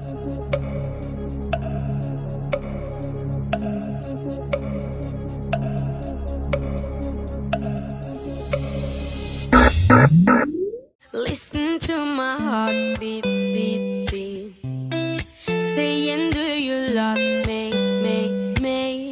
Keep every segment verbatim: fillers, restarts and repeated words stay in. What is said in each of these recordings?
Listen to my heart beat, beat, beat, saying, do you love me, me, me?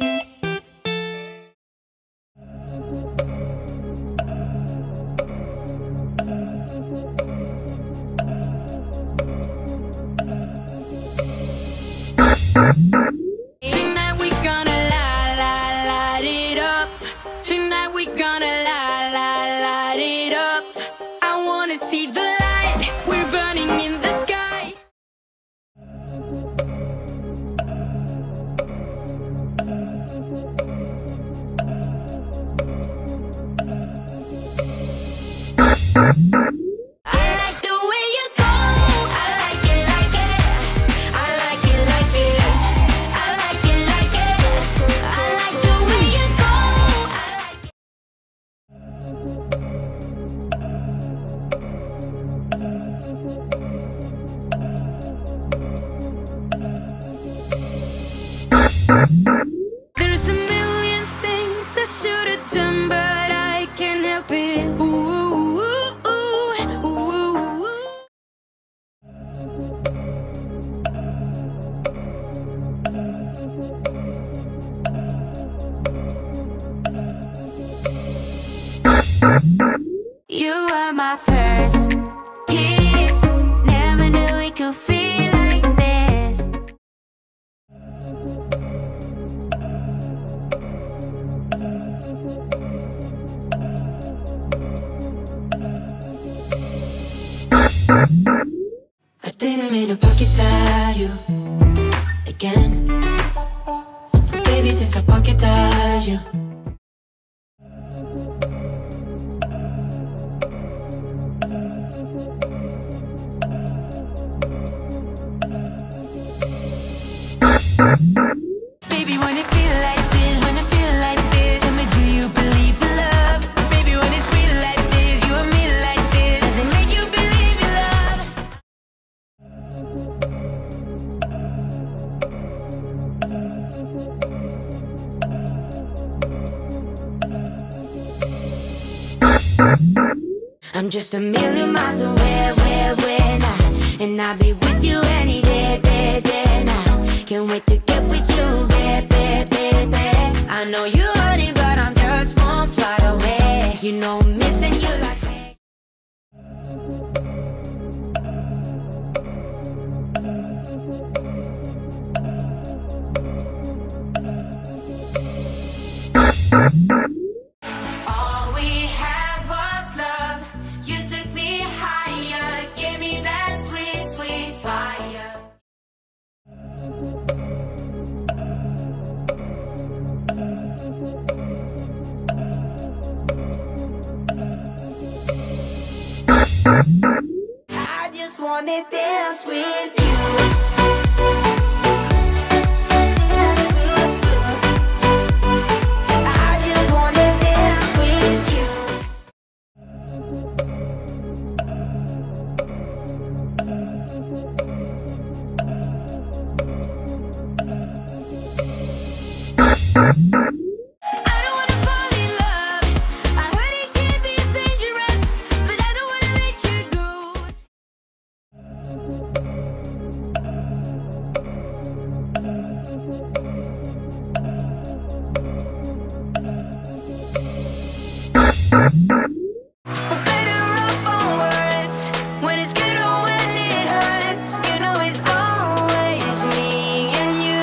Tonight we gonna light, light, light it up. Tonight we gonna light, light, light it up. I wanna see the light, we're burning in the sky. I like the way you go, I like it like it, I like it like it, I like it like it, I like the way you go, I like it. There's a million things I should have done, but I can't help it. Ooh, ooh, ooh, ooh, ooh. You were my first kiss. Never knew it could feel like this. I didn't mean to pocket dial you again, but baby, since I pocket dialed you, baby, when it feel like this, when it feel like this, tell me, do you believe in love? Baby, when it's real like this, you and me like this, does it make you believe in love? I'm just a million miles away, where, where now? And I'll be with you any day, day, day now. Can't wait to get with you, baby, baby. I know you heard it, but I'm just one flight away. You know I'm missing you like me. All we had was love. You took me higher, gave me that sweet, sweet fire. I just wanna dance with you. Dance with you. I just wanna dance with you. I don't wanna fall in love. I heard it can be dangerous, but I don't wanna let you go. But better off for words, when it's good or when it hurts. You know it's always me and you.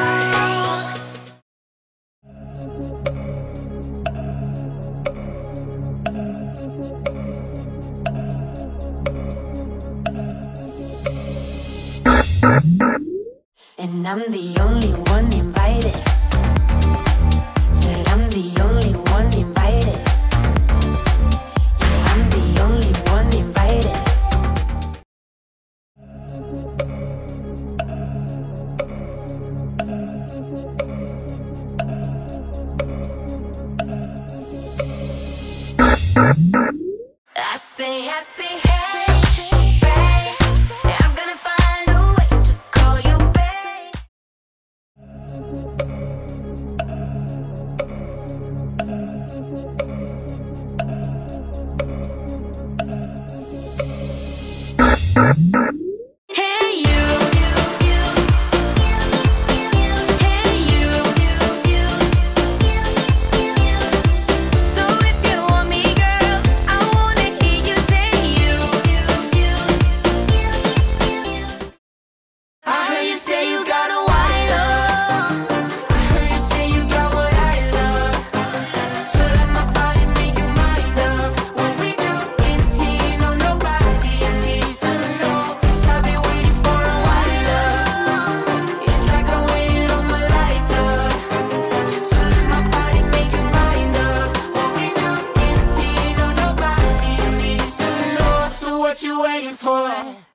And I'm the only one invited. Said I'm the only one invited. Yeah, I'm the only one invited. I say, I say, hey, babe, I'm gonna find a way to go what you waiting for?